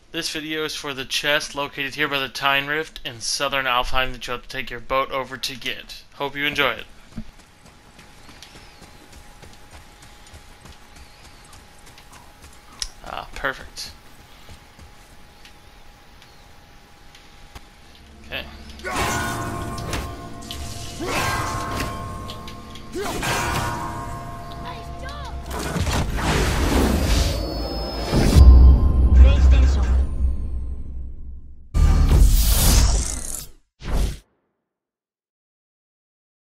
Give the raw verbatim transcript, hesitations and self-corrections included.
This video is for the chest located here by the Timerift in Southern Alfheim that you'll have to take your boat over to get. Hope you enjoy it. Ah, perfect.